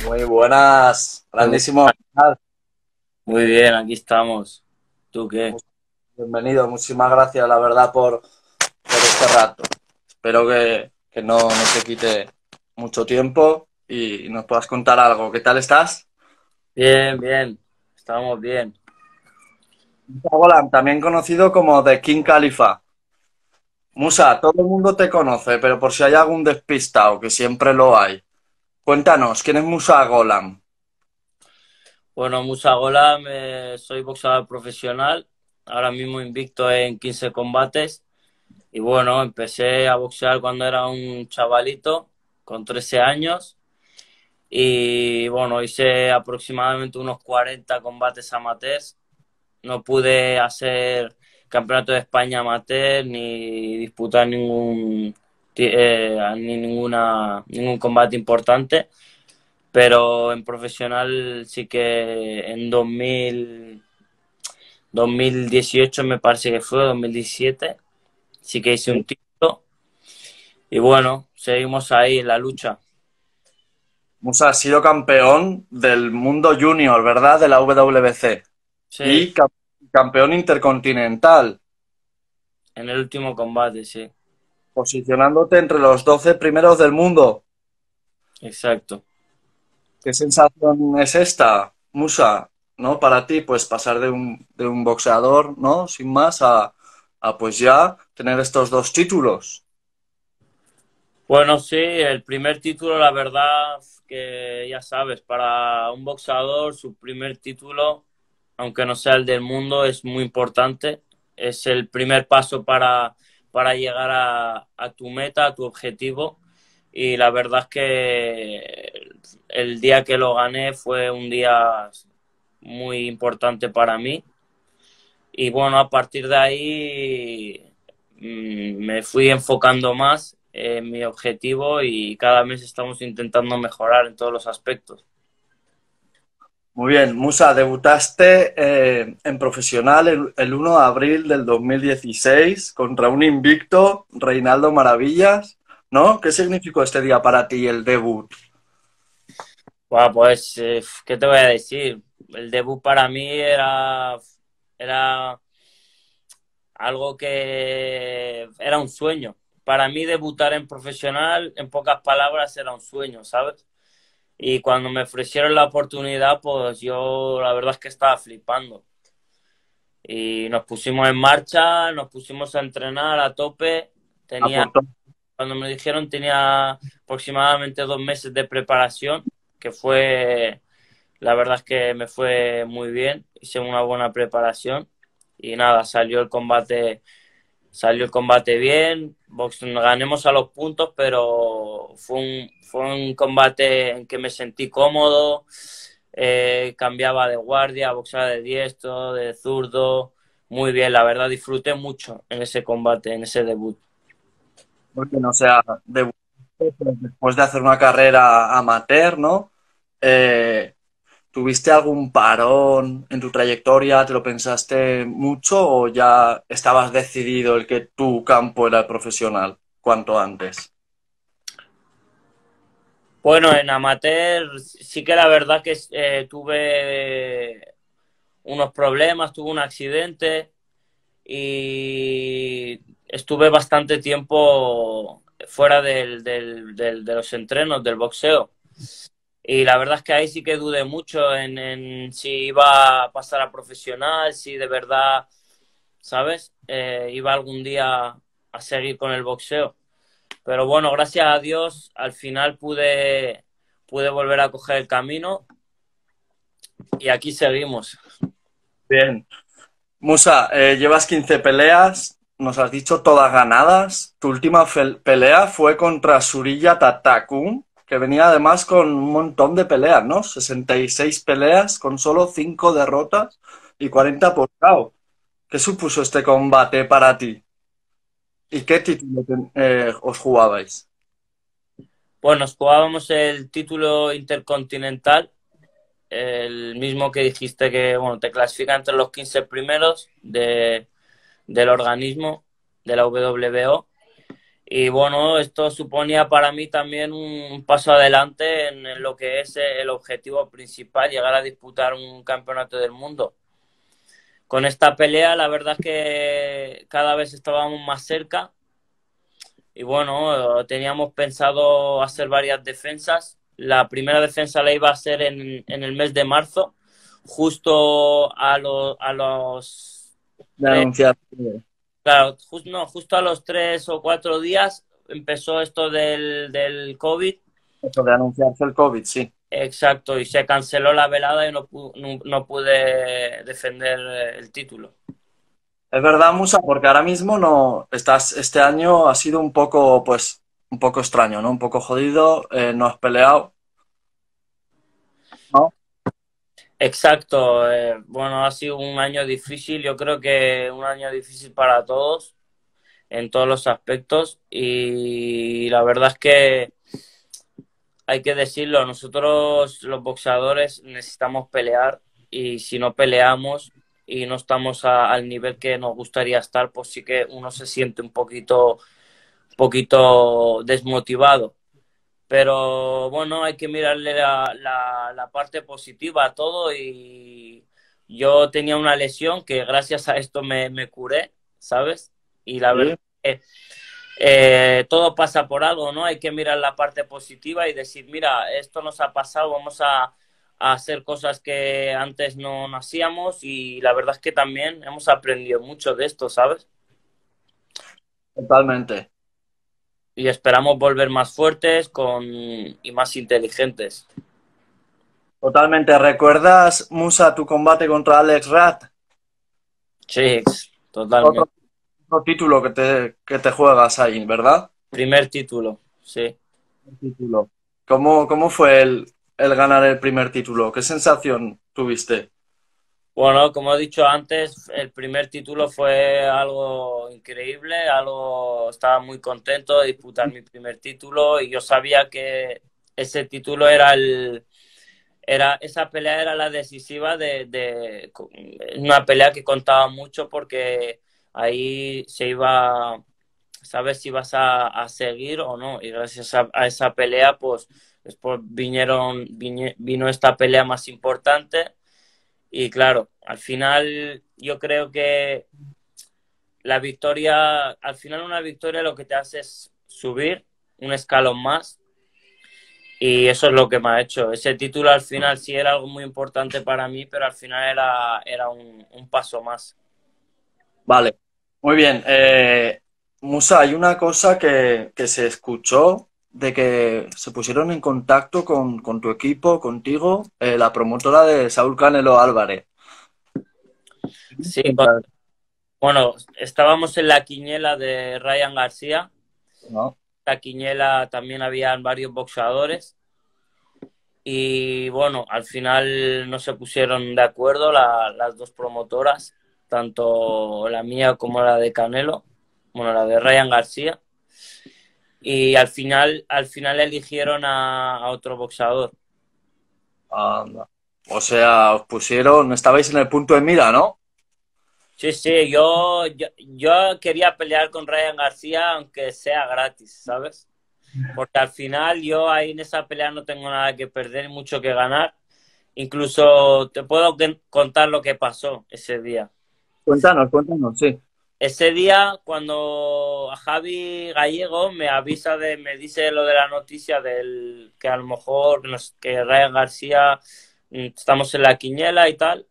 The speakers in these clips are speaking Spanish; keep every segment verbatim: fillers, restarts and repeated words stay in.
Muy buenas, Qué bu- grandísimo. Muy bien, aquí estamos. ¿Tú qué? Bienvenido, muchísimas gracias, la verdad, por, por este rato. Espero que, que no, no te quite mucho tiempo y nos puedas contar algo. ¿Qué tal estás? Bien, bien. Estamos bien. Musa Golan, también conocido como The King Khalifa. Musa, todo el mundo te conoce, pero por si hay algún despistado, que siempre lo hay. Cuéntanos, ¿quién es Musa Golan? Bueno, Musa Golam, eh, soy boxeador profesional. Ahora mismo invicto en quince combates. Y bueno, empecé a boxear cuando era un chavalito, con trece años. Y bueno, hice aproximadamente unos cuarenta combates amateurs. No pude hacer campeonato de España amateur ni disputar ningún ti- eh, ni ninguna ningún combate importante, pero en profesional sí que en dos mil dos mil dieciocho me parece que fue dos mil diecisiete sí que hice un título y bueno, seguimos ahí en la lucha. Musa ha sido campeón del mundo junior, ¿verdad? De la W W C. Sí, Y ca- campeón intercontinental, en el último combate, sí, posicionándote entre los doce primeros del mundo. exacto. ¿Qué sensación es esta, Musa, ¿no? Para ti, pues pasar de un, de un boxeador, ¿no? Sin más, a, a pues ya tener estos dos títulos. Bueno, sí, el primer título, la verdad que ya sabes, para un boxeador su primer título, aunque no sea el del mundo, es muy importante. Es el primer paso para, para llegar a, a tu meta, a tu objetivo. Y la verdad es que el día que lo gané fue un día muy importante para mí. Y bueno, a partir de ahí mm, me fui enfocando más en mi objetivo y cada mes estamos intentando mejorar en todos los aspectos. Muy bien, Musa, debutaste eh, en profesional el, el uno de abril del dos mil dieciséis contra un invicto, Reinaldo Maravillas, ¿no? ¿Qué significó este día para ti, el debut? Bueno, pues, eh, ¿qué te voy a decir? El debut para mí era, era algo que era un sueño. Para mí debutar en profesional, en pocas palabras, era un sueño, ¿sabes? Y cuando me ofrecieron la oportunidad, pues yo la verdad es que estaba flipando. Y nos pusimos en marcha, nos pusimos a entrenar a tope. A Tenía, por todo. cuando me dijeron tenía aproximadamente dos meses de preparación, que fue, la verdad es que me fue muy bien, hice una buena preparación y nada, salió el combate, salió el combate bien, box, ganemos a los puntos, pero fue un, fue un combate en que me sentí cómodo, eh, cambiaba de guardia, boxeaba de diestro, de zurdo, muy bien, la verdad disfruté mucho en ese combate, en ese debut. Porque no sea, debutaste pues, después de hacer una carrera amateur, ¿no? Eh, ¿Tuviste algún parón en tu trayectoria? ¿Te lo pensaste mucho o ya estabas decidido el que tu campo era el profesional cuanto antes? Bueno, en amateur sí que la verdad que eh, tuve unos problemas, tuve un accidente y estuve bastante tiempo fuera del, del, del, de los entrenos, del boxeo. Y la verdad es que ahí sí que dudé mucho en, en si iba a pasar a profesional, si de verdad, ¿sabes? Eh, iba algún día a seguir con el boxeo. Pero bueno, gracias a Dios, al final pude, pude volver a coger el camino y aquí seguimos. Bien. Musa, eh, llevas quince peleas, nos has dicho todas ganadas. Tu última fel- pelea fue contra Surya Tatakum, que venía además con un montón de peleas, ¿no? sesenta y seis peleas con solo cinco derrotas y cuarenta por K O. ¿Qué supuso este combate para ti? ¿Y qué título ten- eh, os jugabais? Bueno, nos jugábamos el título intercontinental, el mismo que dijiste que bueno, te clasifica entre los quince primeros de, del organismo de la W B O Y bueno, esto suponía para mí también un paso adelante en lo que es el objetivo principal, llegar a disputar un campeonato del mundo. Con esta pelea, la verdad es que cada vez estábamos más cerca y bueno, teníamos pensado hacer varias defensas. La primera defensa la iba a hacer en, en el mes de marzo, justo a, lo, a los De tres, anunciar claro, just, no, justo a los tres o cuatro días empezó esto del, del COVID. eso, de anunciarse el COVID, sí. Exacto, y se canceló la velada y no, pu- no, no pude defender el título. Es verdad, Musa, porque ahora mismo no estás, este año ha sido un poco, pues, un poco extraño, ¿no? Un poco jodido, eh, no has peleado, ¿no? Exacto, eh, bueno, ha sido un año difícil, yo creo que un año difícil para todos en todos los aspectos y la verdad es que hay que decirlo, nosotros los boxeadores necesitamos pelear y si no peleamos y no estamos a- al nivel que nos gustaría estar, pues sí que uno se siente un poquito, poquito desmotivado. Pero bueno, hay que mirarle la, la, la parte positiva a todo y yo tenía una lesión que gracias a esto me, me curé, ¿sabes? Y la verdad Sí, es que eh, todo pasa por algo, ¿no? Hay que mirar la parte positiva y decir, mira, esto nos ha pasado, vamos a, a hacer cosas que antes no, no hacíamos y la verdad es que también hemos aprendido mucho de esto, ¿sabes? totalmente. Y esperamos volver más fuertes con, y más inteligentes. Totalmente. ¿Recuerdas, Musa, tu combate contra Alex Rat? Sí, Otro, totalmente. otro título que te, que te juegas ahí, ¿verdad? Primer título, sí. Título. ¿Cómo, cómo fue el, el ganar el primer título? ¿Qué sensación tuviste? Bueno, como he dicho antes, el primer título fue algo increíble, algo, estaba muy contento de disputar mi primer título y yo sabía que ese título era el, era, esa pelea era la decisiva de, de una pelea que contaba mucho porque ahí se iba, sabes si vas a, a seguir o no y gracias a, a esa pelea pues después vinieron, vine- vino esta pelea más importante. Y claro, al final yo creo que la victoria, al final una victoria lo que te hace es subir un escalón más y eso es lo que me ha hecho. Ese título al final sí era algo muy importante para mí, pero al final era, era un, un paso más. Vale, muy bien. Eh, Musa, hay una cosa que, que se escuchó de que se pusieron en contacto con, con tu equipo, contigo, eh, la promotora de Saúl Canelo Álvarez. Sí, con- bueno, estábamos en la quiniela de Ryan García. ¿No? La quiniela también habían varios boxeadores. Y bueno, al final no se pusieron de acuerdo la- las dos promotoras, tanto la mía como la de Canelo, bueno, la de Ryan García. Y al final, al final eligieron a, a otro boxeador. Anda. O sea, os pusieron, estabais en el punto de mira, ¿no? Sí, sí, yo, yo, yo quería pelear con Ryan García aunque sea gratis, ¿sabes? Porque al final yo ahí en esa pelea no tengo nada que perder y mucho que ganar. Incluso te puedo contar lo que pasó ese día. Cuéntanos, cuéntanos, sí. Ese día, cuando Javi Gallego me avisa de, me dice lo de la noticia del que a lo mejor que, nos- que Ryan García mm, estamos en la quiniela y tal,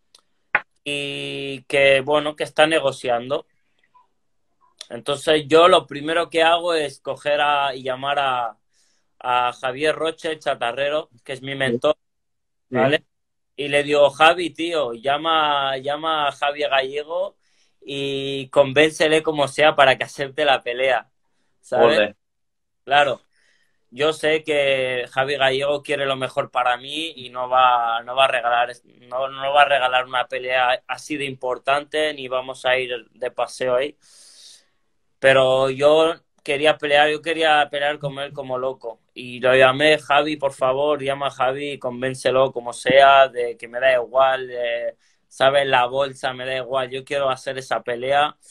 y que bueno, que está negociando. Entonces yo lo primero que hago es coger a, y llamar a, a Javier Roche, el chatarrero, que es mi Sí, mentor, sí. ¿vale? Y le digo, Javi, tío, llama, llama a Javier Gallego y convéncele como sea para que acepte la pelea, ¿sabes? Ole. Claro, yo sé que Javi Gallego quiere lo mejor para mí y no va, no va a regalar, no, no va a regalar una pelea así de importante ni vamos a ir de paseo ahí. Pero yo quería pelear, yo quería pelear con él como loco. Y lo llamé, Javi, por favor, llama a Javi y convéncelo como sea, de que me da igual, de, ¿sabes? La bolsa me da igual, yo quiero hacer esa pelea.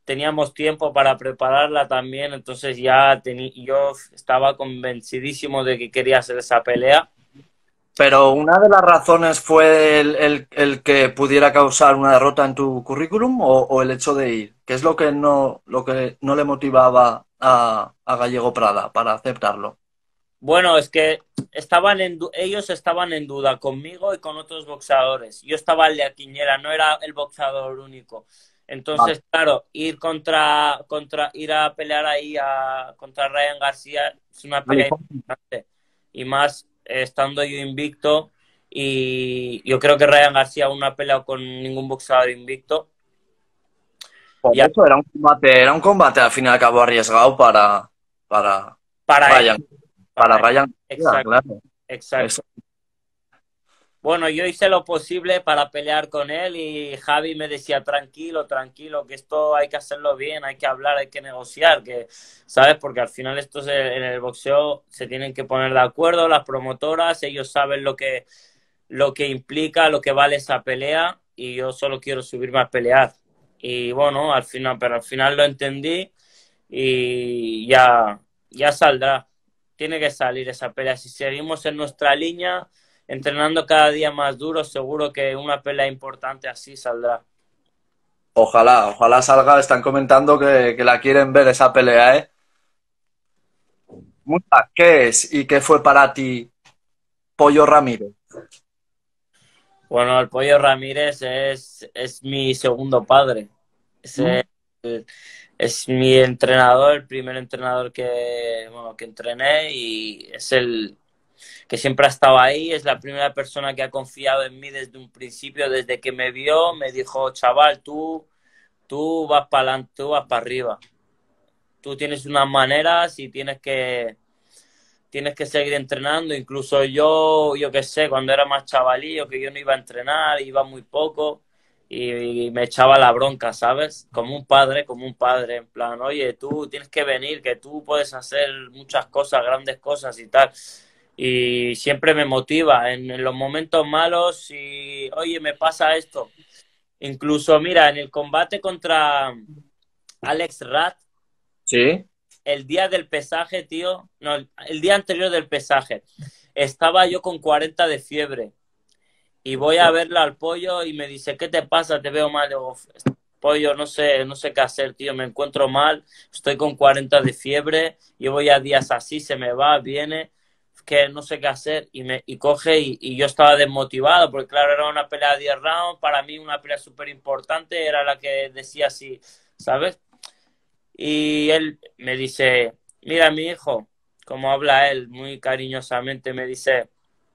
teníamos tiempo para prepararla también, entonces ya tení, yo estaba convencidísimo de que quería hacer esa pelea. Pero una de las razones fue el, el- el que pudiera causar una derrota en tu currículum o, o el hecho de ir. ¿Qué es lo que no, lo que no le motivaba a, a Gallego Prada para aceptarlo? Bueno, es que estaban en du- ellos estaban en duda conmigo y con otros boxeadores. Yo estaba en la quiniela, no era el boxeador único. Vale. Entonces, claro, ir contra, contra, ir a pelear ahí a, contra Ryan García es una pelea importante. Y más eh, estando yo invicto, y yo creo que Ryan García aún no ha peleado con ningún boxeador invicto. Por Y eso era un combate, era un combate al fin y al cabo arriesgado para, para para él, Ryan, para para él. Ryan García, Exacto, claro. Eso. exacto. Bueno, yo hice lo posible para pelear con él y Javi me decía, tranquilo, tranquilo, que esto hay que hacerlo bien, hay que hablar, hay que negociar, que, ¿sabes? Porque al final esto es- en el boxeo se tienen que poner de acuerdo las promotoras, ellos saben lo que, lo que implica, lo que vale esa pelea y yo solo quiero subirme a pelear. Y bueno, al final, pero al final lo entendí y ya, ya saldrá. Tiene que salir esa pelea. Si seguimos en nuestra línea, entrenando cada día más duro, seguro que una pelea importante así saldrá. Ojalá, ojalá salga. Están comentando que, que la quieren ver esa pelea, ¿eh? Muta, ¿qué es y qué fue para ti Pollo Ramírez? Bueno, el Pollo Ramírez es, es mi segundo padre. Es, ¿Mm? el- es mi entrenador, el primer entrenador que, bueno, que entrené y es el que siempre ha estado ahí. Es la primera persona que ha confiado en mí desde un principio, desde que me vio, me dijo, chaval, tú, tú vas para adelante, tú vas para arriba. Tú tienes unas maneras y tienes que, tienes que seguir entrenando. Incluso yo, yo qué sé, cuando era más chavalillo, que yo no iba a entrenar, iba muy poco y, y me echaba la bronca, ¿sabes? Como un padre, como un padre, en plan, oye, tú tienes que venir, que tú puedes hacer muchas cosas, grandes cosas y tal. Y siempre me motiva en, en los momentos malos y, oye, me pasa esto. Incluso, mira, en el combate contra Alex Rat, Sí. el día del pesaje, tío, no, el día anterior del pesaje, estaba yo con cuarenta de fiebre y voy a verla al pollo y me dice, ¿qué te pasa? Te veo mal. Digo, pollo, no sé, no sé qué hacer, tío, me encuentro mal, estoy con cuarenta de fiebre, llevo ya días así, se me va, viene, que no sé qué hacer y me y coge y, y yo estaba desmotivado porque claro, era una pelea de diez rounds, para mí una pelea súper importante, era la que decía así, ¿sabes? Y él me dice, mira mi hijo, como habla él muy cariñosamente, me dice,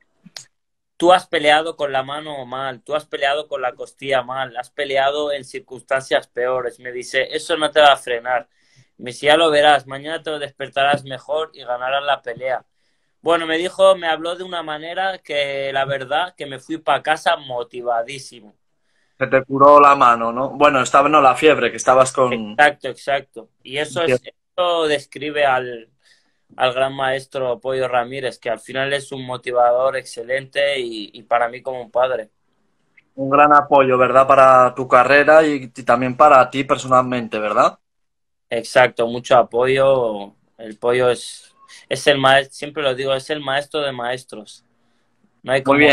tú has peleado con la mano mal, tú has peleado con la costilla mal, has peleado en circunstancias peores. Me dice, eso no te va a frenar. Me dice, ya lo verás, mañana te despertarás mejor y ganarás la pelea. Bueno, me dijo, me habló de una manera que la verdad que me fui para casa motivadísimo. Se te curó la mano, ¿no? Bueno, estaba no la fiebre, que estabas con... Exacto, exacto. Y eso es, eso describe al, al gran maestro Pollo Ramírez, que al final es un motivador excelente y, y para mí como un padre. Un gran apoyo, ¿verdad? Para tu carrera y, y también para ti personalmente, ¿verdad? Exacto, mucho apoyo. El pollo es, es el maestro, siempre lo digo, es el maestro de maestros. No hay Muy como bien.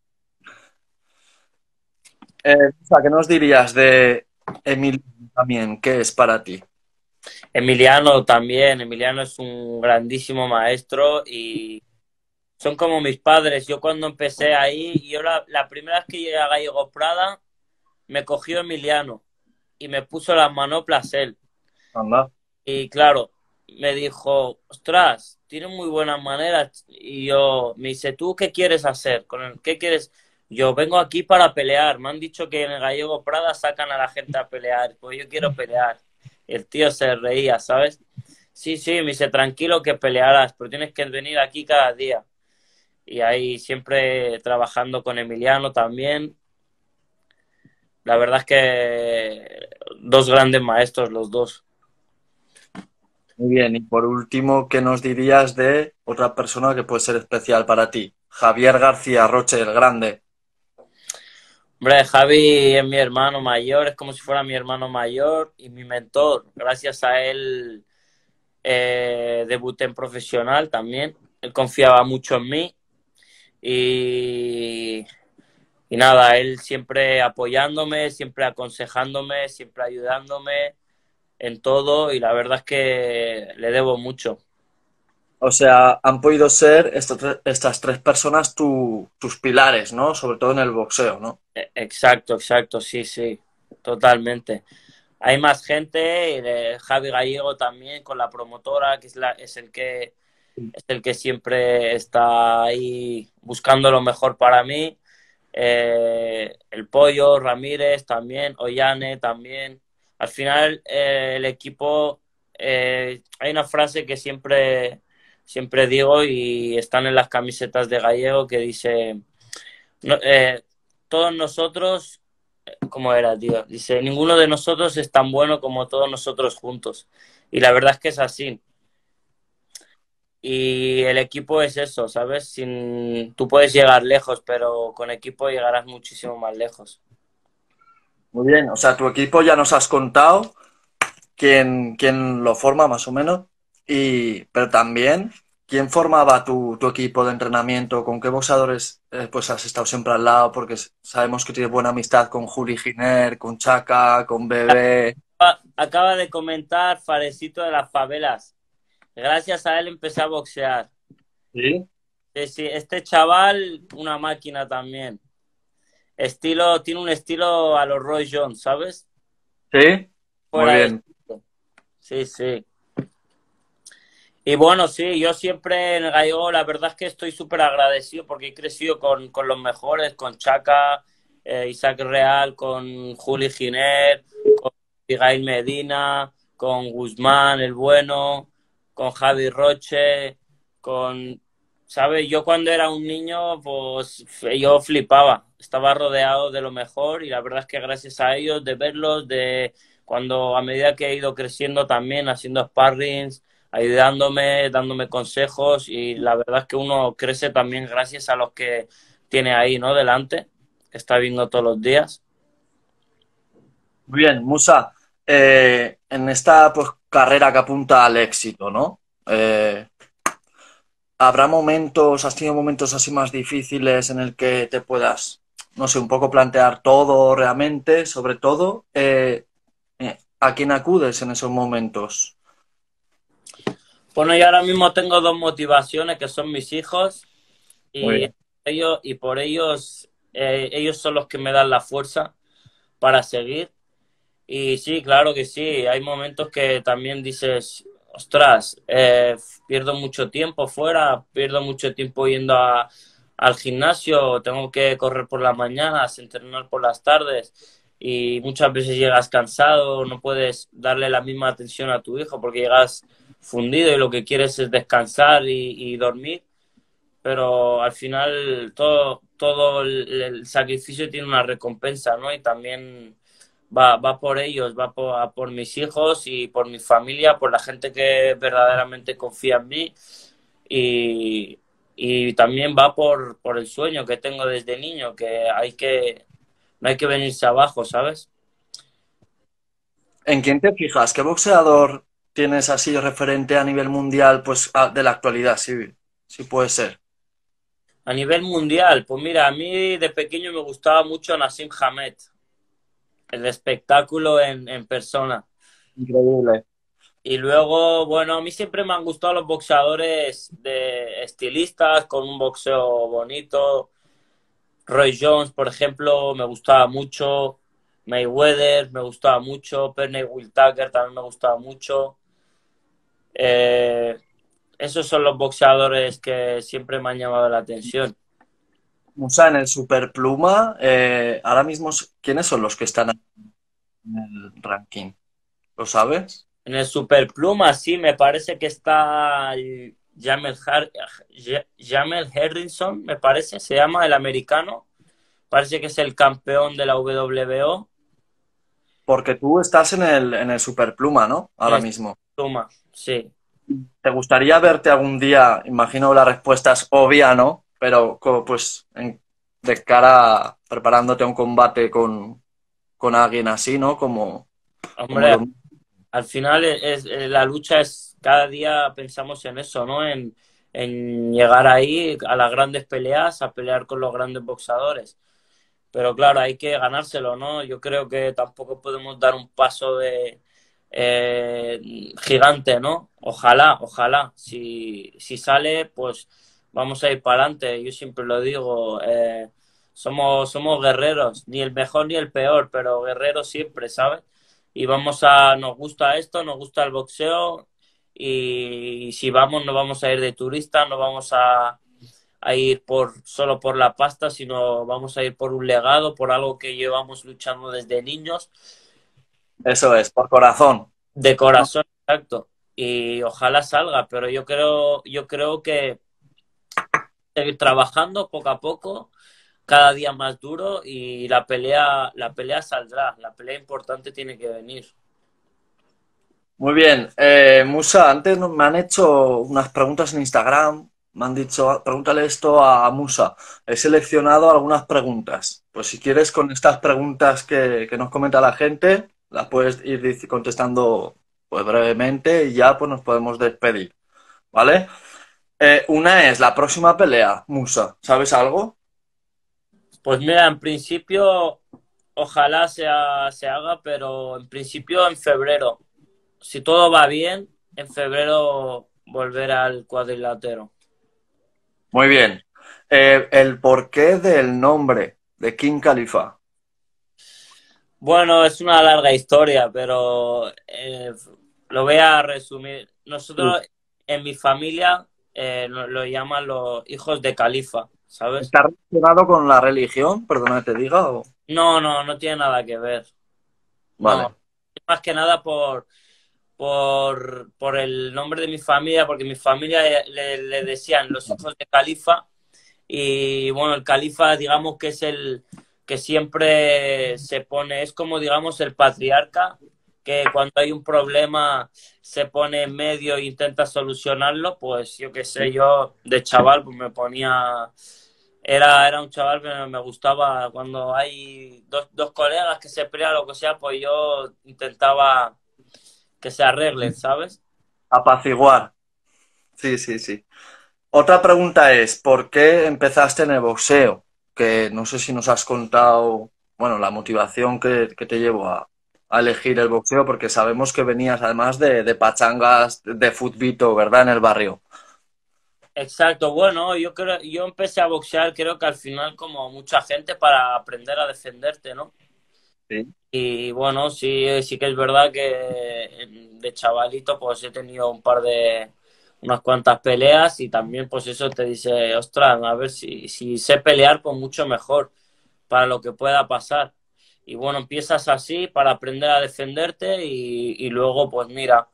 Eh, o sea, ¿qué nos dirías de Emilio también? ¿Qué es para ti? Emiliano también. Emiliano es un grandísimo maestro y son como mis padres. Yo cuando empecé ahí, yo la, la primera vez que llegué a Gallego Prada, me cogió Emiliano y me puso las manoplas él. Anda. Y claro, me dijo, ostras, tiene muy buenas maneras. Y yo, me dice, ¿tú qué quieres hacer? ¿Con el, qué quieres? Yo vengo aquí para pelear. Me han dicho que en el Gallego Prada sacan a la gente a pelear. Pues yo quiero pelear. El tío se reía, ¿sabes? Sí, sí, me dice, tranquilo que pelearás, pero tienes que venir aquí cada día. Y ahí siempre trabajando con Emiliano también. La verdad es que dos grandes maestros los dos. Muy bien. Y por último, ¿qué nos dirías de otra persona que puede ser especial para ti? Javier García Roche, el grande. Hombre, Javi es mi hermano mayor, es como si fuera mi hermano mayor y mi mentor. Gracias a él eh, debuté en profesional también. Él confiaba mucho en mí y, y nada, él siempre apoyándome, siempre aconsejándome, siempre ayudándome en todo y la verdad es que le debo mucho. O sea, han podido ser estas tres, estas tres personas tu- tus pilares, ¿no? Sobre todo en el boxeo, ¿no? E- Exacto, exacto, sí, sí, totalmente. Hay más gente, eh, Javi Gallego también con la promotora, que es, la, es el que es el que siempre está ahí buscando lo mejor para mí. Eh, el Pollo, Ramírez también, Ollane también. Al final, eh, el equipo, eh, hay una frase que siempre, siempre digo y están en las camisetas de Gallego que dice, no, eh, todos nosotros, ¿cómo era, tío? Dice, ninguno de nosotros es tan bueno como todos nosotros juntos. Y la verdad es que es así. Y el equipo es eso, ¿sabes? Sin, tú puedes llegar lejos, pero con equipo llegarás muchísimo más lejos. Muy bien, o sea, tu equipo ya nos has contado quién, quién lo forma más o menos, y, pero también quién formaba tu, tu equipo de entrenamiento, con qué boxeadores eh, pues has estado siempre al lado, porque s- sabemos que tienes buena amistad con Juli Giner, con Chaka, con Bebé. Acaba acaba de comentar Farecito de las Favelas. Gracias a él empecé a boxear. Sí, Sí, sí, este chaval, una máquina también. Estilo, tiene un estilo a los Roy Jones, ¿sabes? sí, muy Fuera de bien. esto. Sí, sí. Y bueno, sí, yo siempre en el Gallego, la verdad es que estoy súper agradecido porque he crecido con, con los mejores, con Chaka, eh, Isaac Real, con Juli Giner, con Miguel Medina, con Guzmán, el bueno, con Javi Roche, con, ¿sabes? Yo cuando era un niño, pues yo flipaba, estaba rodeado de lo mejor y la verdad es que gracias a ellos, de verlos, de cuando a medida que he ido creciendo también, haciendo sparrings, ayudándome, dándome consejos y la verdad es que uno crece también gracias a los que tiene ahí, ¿no? Delante, que está viendo todos los días. Muy bien, Musa, eh, en esta pues, carrera que apunta al éxito, ¿no? Eh, ¿habrá momentos, has tenido momentos así más difíciles en el que te puedas, no sé, un poco plantear todo realmente, sobre todo, eh, eh, ¿a quién acudes en esos momentos? Bueno, yo ahora mismo tengo dos motivaciones que son mis hijos Muy y bien. ellos y por ellos eh, ellos son los que me dan la fuerza para seguir. Y sí, claro que sí, hay momentos que también dices, ostras, eh, pierdo mucho tiempo fuera, pierdo mucho tiempo yendo a- al gimnasio, tengo que correr por las mañanas, entrenar por las tardes y muchas veces llegas cansado, no puedes darle la misma atención a tu hijo porque llegas fundido y lo que quieres es descansar y, y dormir, pero al final todo, todo el, el sacrificio tiene una recompensa, ¿no? Y también va, va por ellos, va por, a por mis hijos y por mi familia, por la gente que verdaderamente confía en mí y, y también va por, por el sueño que tengo desde niño, que hay que, no hay que venirse abajo, ¿sabes? ¿En quién te fijas? ¿Qué boxeador tienes así referente a nivel mundial, pues a- de la actualidad? Sí, sí puede ser. A nivel mundial, pues mira, a mí de pequeño me gustaba mucho Nassim Hamed, el espectáculo en, en persona. Increíble. Y luego, bueno, a mí siempre me han gustado los boxeadores de estilistas con un boxeo bonito. Roy Jones, por ejemplo, me gustaba mucho. Mayweather me gustaba mucho. Pernell Whitaker también me gustaba mucho. Eh, esos son los boxeadores que siempre me han llamado la atención. Musa, en el Superpluma, eh, ahora mismo, ¿quiénes son los que están en el ranking? ¿Lo sabes? En el Superpluma, sí, me parece que está el Jamel, Har Jamel Harrison, me parece, se llama el americano. Parece que es el campeón de la W W O Porque tú estás en el, en el Superpluma, ¿no? en Ahora el mismo. Superpluma, sí. ¿Te gustaría verte algún día? Imagino la respuesta es obvia, ¿no? Pero co- pues en- de cara a preparándote a un combate con, con alguien así, ¿no? Como, como Hombre, lo... al final es, es- la lucha es, cada día pensamos en eso, ¿no? En, en llegar ahí a las grandes peleas, a pelear con los grandes boxadores. Pero claro, hay que ganárselo, ¿no? Yo creo que tampoco podemos dar un paso de eh, gigante, ¿no? Ojalá, ojalá. Si, si sale, pues vamos a ir para adelante. Yo siempre lo digo, eh, somos, somos guerreros, ni el mejor ni el peor, pero guerreros siempre, ¿sabes? Y vamos a, nos gusta esto, nos gusta el boxeo, y si vamos, no vamos a ir de turista, no vamos a a ir por solo por la pasta, sino vamos a ir por un legado, por algo que llevamos luchando desde niños, Eso es, por corazón. de ¿No? corazón, exacto. Y ojalá salga, pero yo creo, yo creo que seguir trabajando poco a poco, cada día más duro, y la pelea, la pelea saldrá, la pelea importante tiene que venir. Muy bien. Eh, Musa, antes no- me han hecho unas preguntas en Instagram. Me han dicho, "Ah, pregúntale esto a Musa". He seleccionado algunas preguntas. Pues si quieres, con estas preguntas que, que nos comenta la gente, las puedes ir dic- contestando pues brevemente y ya pues nos podemos despedir, ¿vale? Eh, una es la próxima pelea, Musa. ¿Sabes algo? Pues mira, en principio, ojalá sea, se haga, pero en principio en febrero. Si todo va bien, en febrero volver al cuadrilátero. Muy bien. Eh, el porqué del nombre de King Khalifa. Bueno, es una larga historia, pero eh, lo voy a resumir. Sí. Nosotros en mi familia eh, lo, lo llaman los hijos de califa, ¿sabes? ¿Está relacionado con la religión? Perdona que te diga. o- No, no, no tiene nada que ver. No, Vale. es más que nada por, por, por el nombre de mi familia, porque mi familia le, le decían los hijos de califa. Y bueno, el califa, digamos que es el que siempre se pone, es como digamos el patriarca, que cuando hay un problema se pone en medio e intenta solucionarlo. Pues yo qué sé, yo de chaval pues me ponía, era, era un chaval que me gustaba cuando hay dos, dos colegas que se pelean o lo que sea, pues yo intentaba que se arreglen, ¿sabes? Apaciguar. Sí, sí, sí. Otra pregunta es, ¿por qué empezaste en el boxeo? Que no sé si nos has contado, bueno, la motivación que, que te llevó a, a elegir el boxeo, porque sabemos que venías además de, de pachangas de futbito, ¿verdad? En el barrio. Exacto, bueno, yo creo, yo empecé a boxear, creo que al final como mucha gente para aprender a defenderte, ¿no? Sí. Y bueno, sí, sí que es verdad que de chavalito pues he tenido un par de, unas cuantas peleas, y también pues eso te dice, ostras, a ver si, si sé pelear pues mucho mejor para lo que pueda pasar. Y bueno, empiezas así para aprender a defenderte, y, y luego pues mira,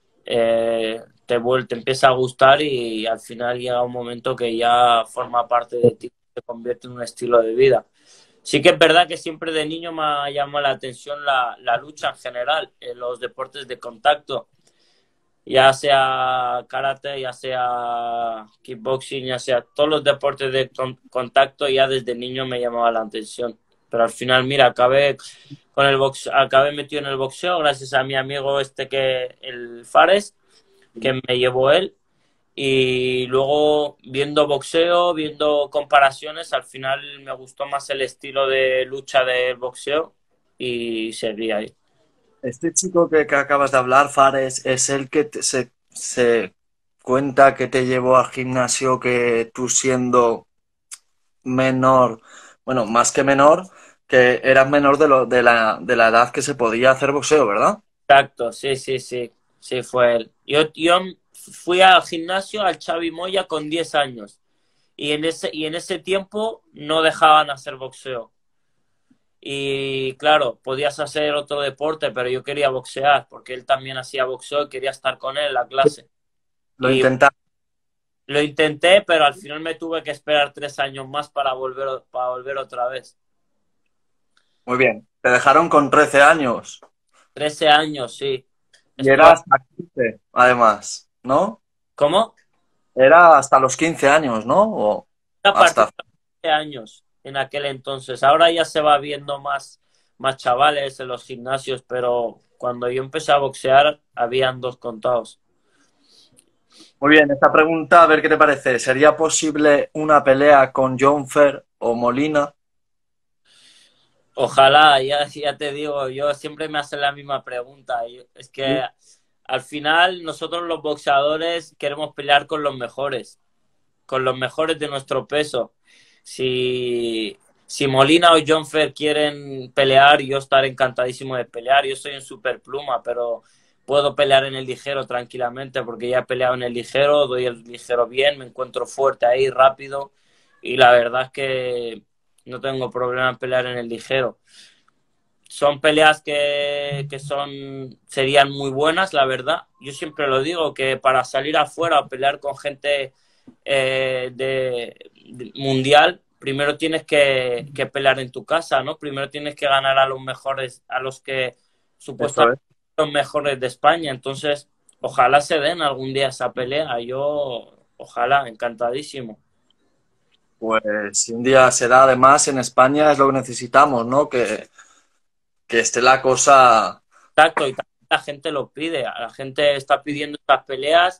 eh, te, vuelve, te empieza a gustar, y al final llega un momento que ya forma parte de ti, se convierte en un estilo de vida. Sí que es verdad que siempre de niño me ha llamado la atención la, la lucha en general, en los deportes de contacto, ya sea karate, ya sea kickboxing, ya sea todos los deportes de con- contacto, ya desde niño me llamaba la atención. Pero al final, mira, acabé con el box, acabé metido en el boxeo gracias a mi amigo este que el Fares, que me llevó él, y luego viendo boxeo, viendo comparaciones, al final me gustó más el estilo de lucha del boxeo y seguí ahí. Este chico que, que acabas de hablar, Fares, es el que te- se, se cuenta que te llevó al gimnasio que tú siendo menor, bueno, más que menor, que eras menor de, lo, de, la, de la edad que se podía hacer boxeo, ¿verdad? Exacto, sí, sí, sí, sí fue él. Yo, yo fui al gimnasio al Xavi Moya con diez años, y en ese, y en ese tiempo no dejaban hacer boxeo. Y claro, podías hacer otro deporte, pero yo quería boxear porque él también hacía boxeo y quería estar con él en la clase. Lo Y intentaste. lo intenté, pero al final me tuve que esperar tres años más para volver, para volver otra vez. Muy bien. Te dejaron con trece años Trece años, sí. y Estuve. era hasta quince, además, ¿no? ¿Cómo? Era hasta los quince años, ¿no? O A partir hasta... de trece años. en aquel entonces. Ahora ya se va viendo más, más chavales en los gimnasios, pero cuando yo empecé a boxear habían dos contados. Muy bien, esta pregunta, a ver qué te parece. ¿Sería posible una pelea con John Fer o Molina? Ojalá, ya, ya te digo, yo siempre me hacen la misma pregunta. Yo- es que Sí. al final nosotros los boxeadores queremos pelear con los mejores, con los mejores de nuestro peso. Si, si Molina o John Fer quieren pelear, yo estaré encantadísimo de pelear. Yo soy un super pluma, pero puedo pelear en el ligero tranquilamente porque ya he peleado en el ligero, doy el ligero bien, me encuentro fuerte ahí, rápido. Y la verdad es que no tengo problema en pelear en el ligero. Son peleas que, que son, serían muy buenas, la verdad. Yo siempre lo digo, que para salir afuera a pelear con gente eh, de, de mundial, primero tienes que, que pelear en tu casa, ¿no? Primero tienes que ganar a los mejores, a los que Eso supuestamente es. son los mejores de España. Entonces, ojalá se den algún día esa pelea. Yo, ojalá, encantadísimo. Pues si un día se da, además en España es lo que necesitamos, ¿no? Que, que esté la cosa. Exacto, y también la gente lo pide. La gente está pidiendo estas peleas.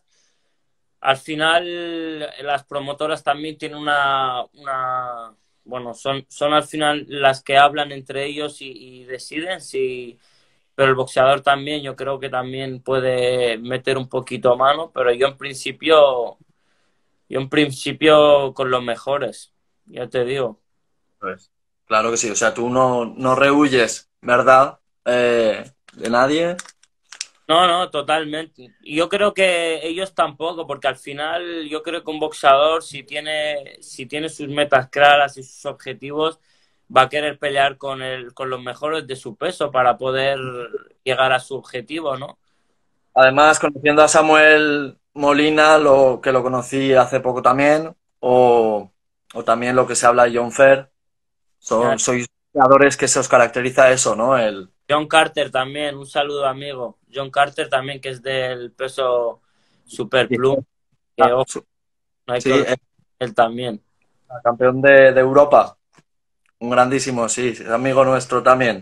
Al final, las promotoras también tienen una, una bueno, son, son al final las que hablan entre ellos y, y deciden si, pero el boxeador también, yo creo que también puede meter un poquito a mano, pero yo en principio, yo en principio con los mejores, ya te digo. Pues, claro que sí, o sea, tú no, no rehuyes, ¿verdad? Eh, de nadie. No, no, totalmente. Y yo creo que ellos tampoco, porque al final yo creo que un boxeador, si tiene, si tiene sus metas claras y sus objetivos, va a querer pelear con el, con los mejores de su peso para poder llegar a su objetivo, ¿no? Además, conociendo a Samuel Molina, lo que lo conocí hace poco también, o, o también lo que se habla de John Fer, son, Ya, sois jugadores que se os caracteriza eso, ¿no? El, John Carter también, un saludo amigo. John Carter también, que es del peso super pluma, que ah, ojo, su- no hay que sí, olvidar el él también. campeón de, de Europa, un grandísimo, sí, es amigo nuestro también.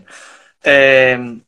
Eh,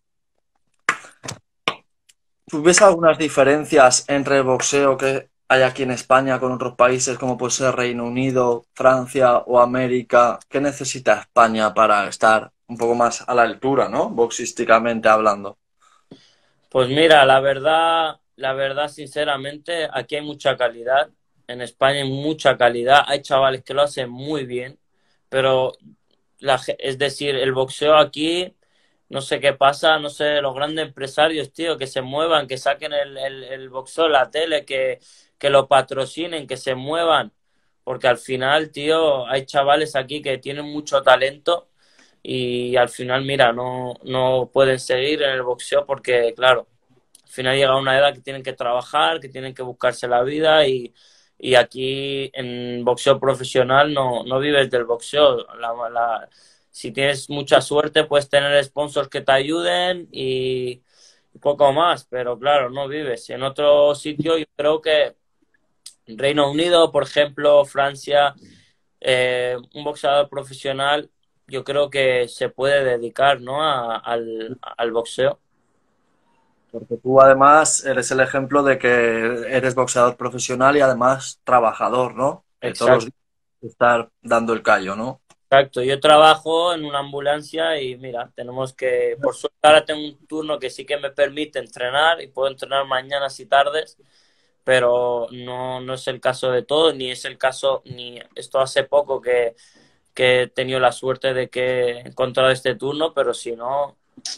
¿Tú ves algunas diferencias entre el boxeo que hay aquí en España con otros países como puede ser Reino Unido, Francia o América? ¿Qué necesita España para estar un poco más a la altura, ¿no? Boxísticamente hablando. Pues mira, la verdad, la verdad, sinceramente, aquí hay mucha calidad. En España hay mucha calidad. Hay chavales que lo hacen muy bien, pero la, ge- es decir, el boxeo aquí, no sé qué pasa, no sé, los grandes empresarios, tío, que se muevan, que saquen el, el, el boxeo en la tele, que, que lo patrocinen, que se muevan, porque al final, tío, hay chavales aquí que tienen mucho talento y al final, mira, no, no pueden seguir en el boxeo porque, claro, al final llega una edad que tienen que trabajar, que tienen que buscarse la vida y, y aquí en boxeo profesional no, no vives del boxeo. La, la- si tienes mucha suerte, puedes tener sponsors que te ayuden y, y poco más, pero claro, no vives. En otro sitio, yo creo que en Reino Unido, por ejemplo, Francia, eh, un boxeador profesional, yo creo que se puede dedicar, ¿no? a- al, al boxeo. Porque tú además eres el ejemplo de que eres boxeador profesional y además trabajador, ¿no? Que todos los Exacto. días estar dando el callo, ¿no? Exacto, yo trabajo en una ambulancia y mira, tenemos que, por suerte ahora tengo un turno que sí que me permite entrenar y puedo entrenar mañanas y tardes, pero no, no es el caso de todos, ni es el caso, ni esto hace poco que, que he tenido la suerte de que he encontrado este turno, pero si no,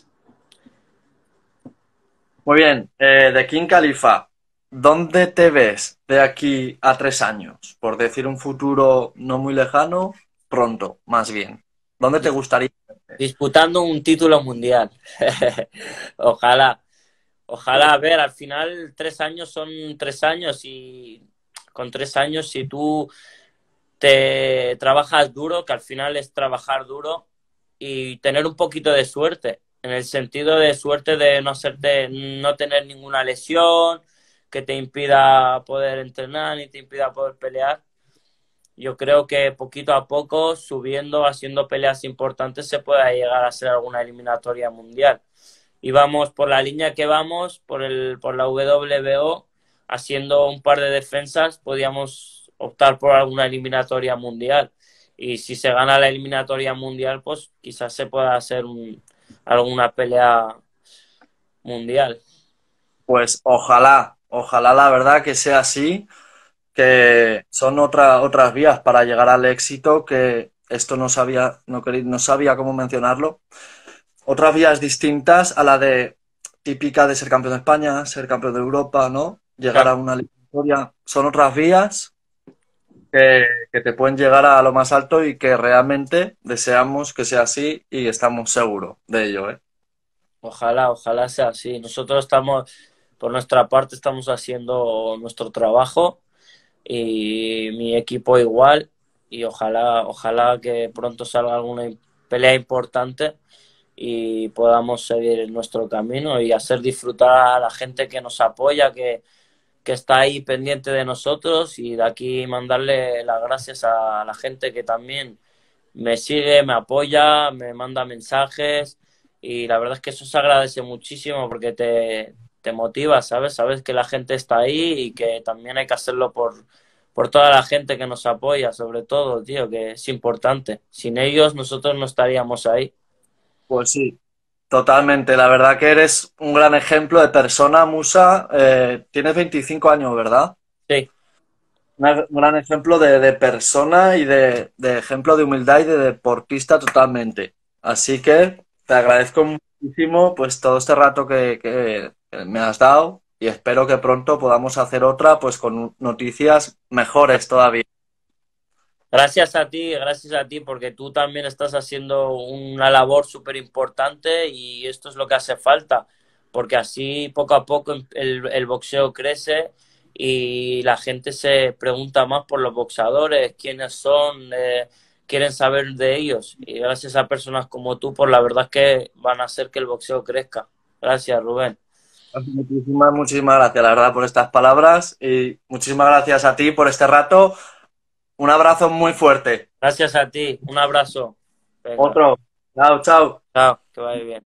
Muy bien, eh, de King Khalifa, ¿dónde te ves de aquí a tres años? Por decir un futuro no muy lejano, pronto, más bien. ¿Dónde te dis- gustaría verte? disputando un título mundial. Ojalá, ojalá, a ver, al final tres años son tres años y con tres años si tú te trabajas duro, que al final es trabajar duro y tener un poquito de suerte, en el sentido de suerte de no hacerte, no tener ninguna lesión que te impida poder entrenar ni te impida poder pelear. yo creo que poquito a poco, subiendo, haciendo peleas importantes, se pueda llegar a hacer alguna eliminatoria mundial. Y vamos por la línea que vamos, por el, por la W B O, haciendo un par de defensas, podíamos optar por alguna eliminatoria mundial. Y si se gana la eliminatoria mundial, pues quizás se pueda hacer un, alguna pelea mundial. Pues ojalá, ojalá la verdad que sea así, que son otra, otras vías para llegar al éxito, que esto no sabía, no, quería, no sabía cómo mencionarlo. Otras vías distintas a la de típica de ser campeón de España, ser campeón de Europa, ¿no? Llegar a Claro. una eliminatoria. Son otras vías que, que te pueden llegar a lo más alto y que realmente deseamos que sea así y estamos seguros de ello, ¿eh? Ojalá, ojalá sea así. Nosotros estamos, por nuestra parte, estamos haciendo nuestro trabajo y mi equipo igual. Y ojalá, ojalá que pronto salga alguna pelea importante y podamos seguir nuestro camino y hacer disfrutar a la gente que nos apoya, que, que está ahí pendiente de nosotros y de aquí mandarle las gracias a la gente que también me sigue, me apoya, me manda mensajes y la verdad es que eso se agradece muchísimo porque te, te motiva, ¿sabes? Sabes que la gente está ahí y que también hay que hacerlo por, por toda la gente que nos apoya, sobre todo, tío, que es importante. Sin ellos nosotros no estaríamos ahí. Pues sí, totalmente. La verdad que eres un gran ejemplo de persona, Musa. Eh, tienes veinticinco años, ¿verdad? Sí, Una- un gran ejemplo de, de persona y de, de ejemplo de humildad y de deportista totalmente. Así que te agradezco muchísimo pues todo este rato que, que- que me has dado y espero que pronto podamos hacer otra pues con noticias mejores todavía. gracias a ti, gracias a ti, porque tú también estás haciendo una labor súper importante y esto es lo que hace falta, porque así poco a poco el, el boxeo crece y la gente se pregunta más por los boxeadores, quiénes son, eh, quieren saber de ellos. Y gracias a personas como tú, por la verdad es que van a hacer que el boxeo crezca. Gracias, Rubén. Muchísimas, muchísimas gracias, la verdad, por estas palabras y muchísimas gracias a ti por este rato. Un abrazo muy fuerte. Gracias a ti. Un abrazo. Venga, Otro. Chao, chao. chao, que vaya bien.